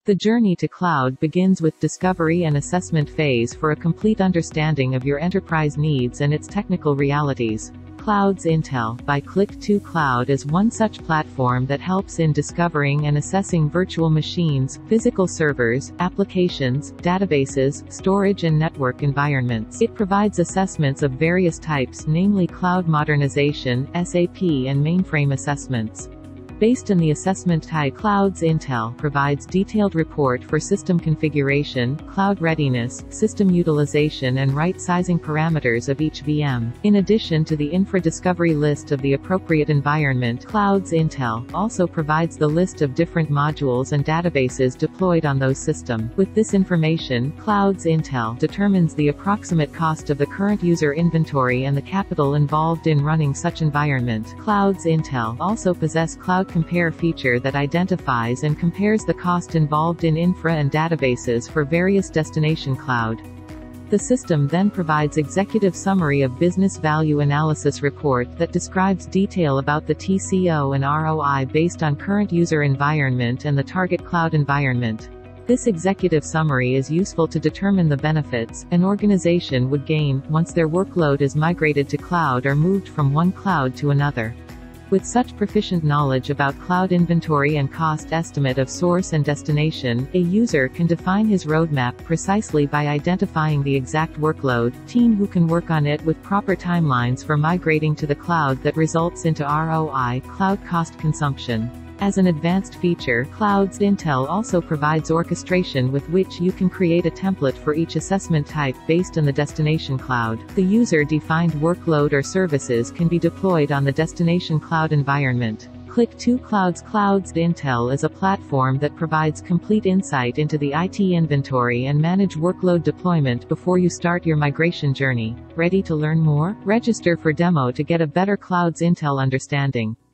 The journey to cloud begins with discovery and assessment phase for a complete understanding of your enterprise needs and its technical realities. Clouds Intel by Click2 Cloud is one such platform that helps in discovering and assessing virtual machines, physical servers, applications, databases, storage and network environments. It provides assessments of various types, namely cloud modernization, SAP and mainframe assessments. Based on the assessment type, Clouds Intel provides detailed report for system configuration, cloud readiness, system utilization and right-sizing parameters of each VM. In addition to the infra discovery list of the appropriate environment, Clouds Intel also provides the list of different modules and databases deployed on those systems. With this information, Clouds Intel determines the approximate cost of the current user inventory and the capital involved in running such environment. Clouds Intel also possess Cloud Compare feature that identifies and compares the cost involved in infra and databases for various destination cloud. The system then provides executive summary of business value analysis report that describes detail about the TCO and ROI based on current user environment and the target cloud environment. This executive summary is useful to determine the benefits an organization would gain once their workload is migrated to cloud or moved from one cloud to another. With such proficient knowledge about cloud inventory and cost estimate of source and destination, a user can define his roadmap precisely by identifying the exact workload, team who can work on it with proper timelines for migrating to the cloud that results into ROI, cloud cost consumption. As an advanced feature, Clouds Intel also provides orchestration with which you can create a template for each assessment type based on the destination cloud. The user-defined workload or services can be deployed on the destination cloud environment. Click2 Cloud's Clouds Intel is a platform that provides complete insight into the IT inventory and manage workload deployment before you start your migration journey. Ready to learn more? Register for demo to get a better Clouds Intel understanding.